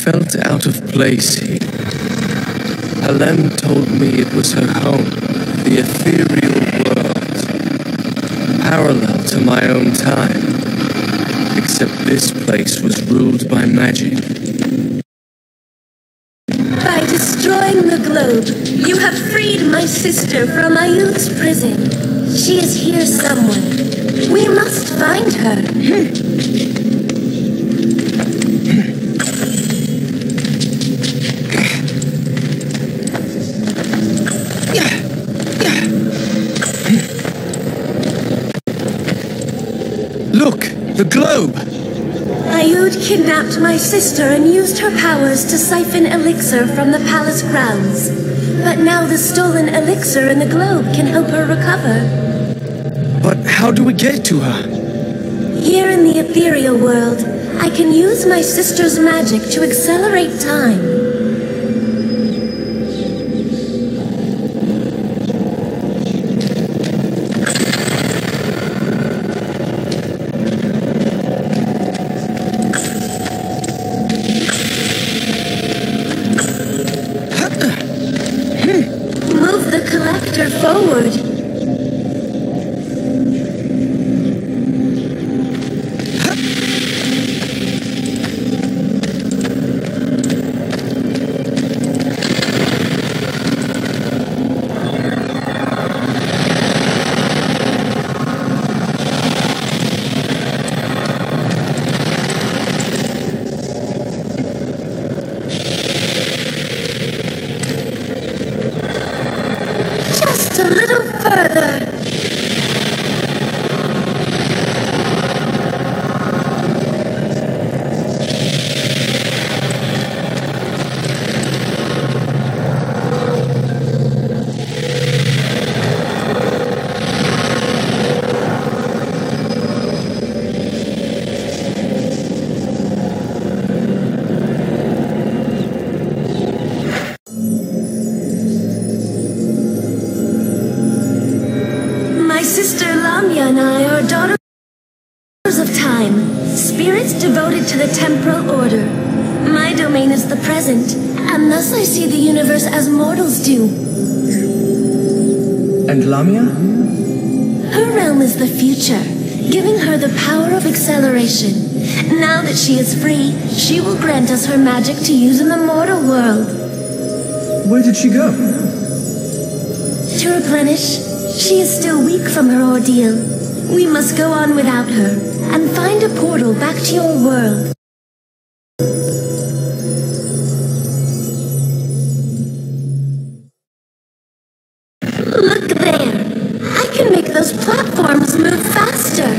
felt out of place here. Alem told me it was her home, the ethereal world, parallel to my own time, except this place was ruled by magic. By destroying the globe, you have freed my sister from Ayu's prison. She is here somewhere. We must find her. Look! The globe! Ayud kidnapped my sister and used her powers to siphon elixir from the palace grounds. But now the stolen elixir in the globe can help her recover. But how do we get to her? Here in the ethereal world, I can use my sister's magic to accelerate time. Move the collector forward. Just a little further. My sister Lamia and I are daughters of time, spirits devoted to the temporal order. My domain is the present, and thus I see the universe as mortals do. And Lamia? Her realm is the future, giving her the power of acceleration. Now that she is free, she will grant us her magic to use in the mortal world. Where did she go? To replenish, she is still weak from her ordeal. We must go on without her, and find a portal back to your world. Look there! I can make those platforms move faster!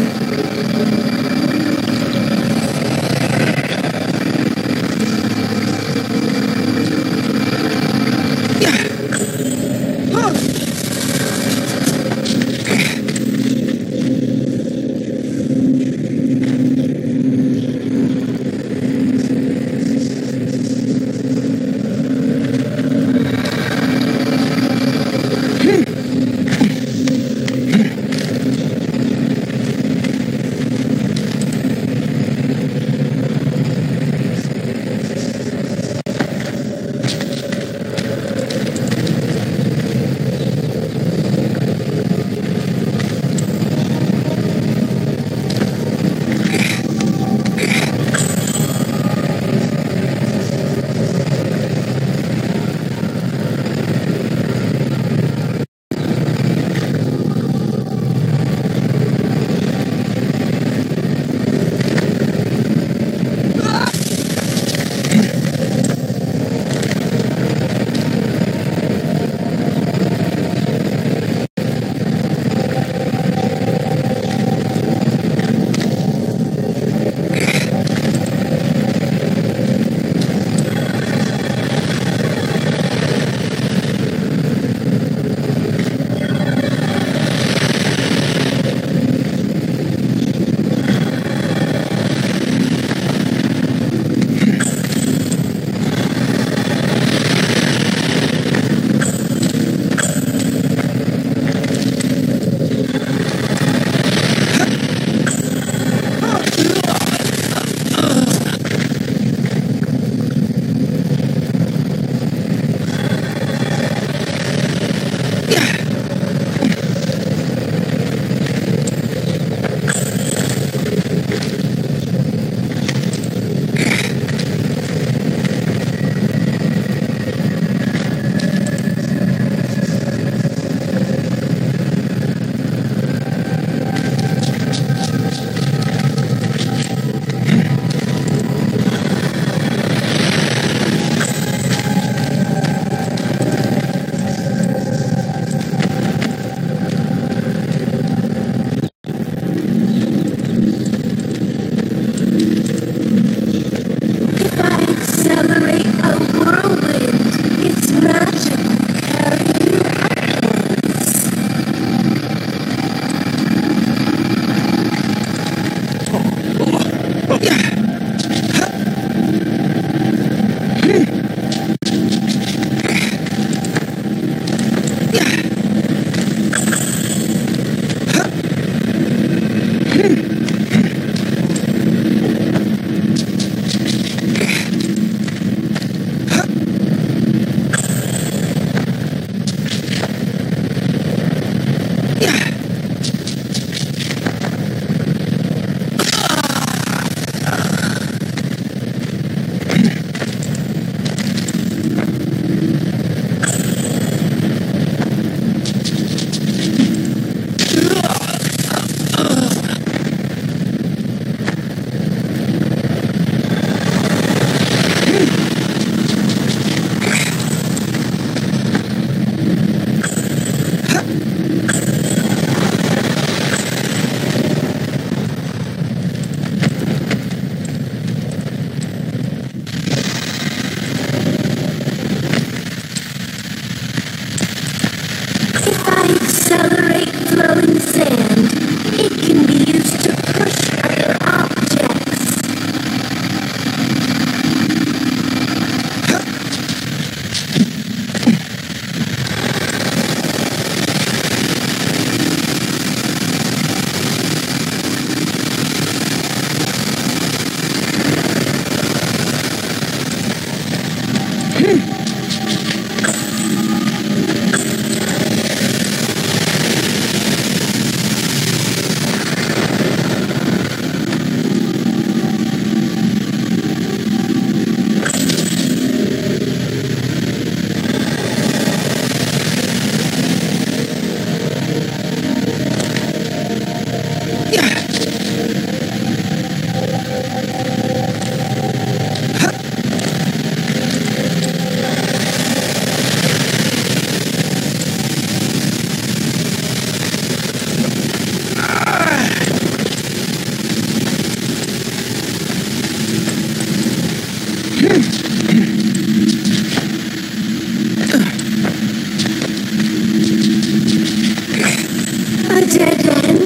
A dead end?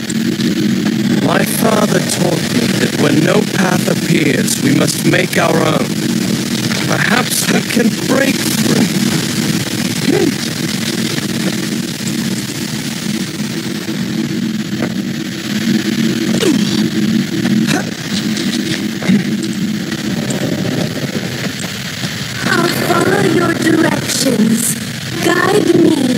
My father taught me that when no path appears, we must make our own. Perhaps we can break through. I'll follow your directions. Guide me.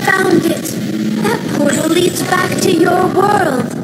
found it. That portal leads back to your world.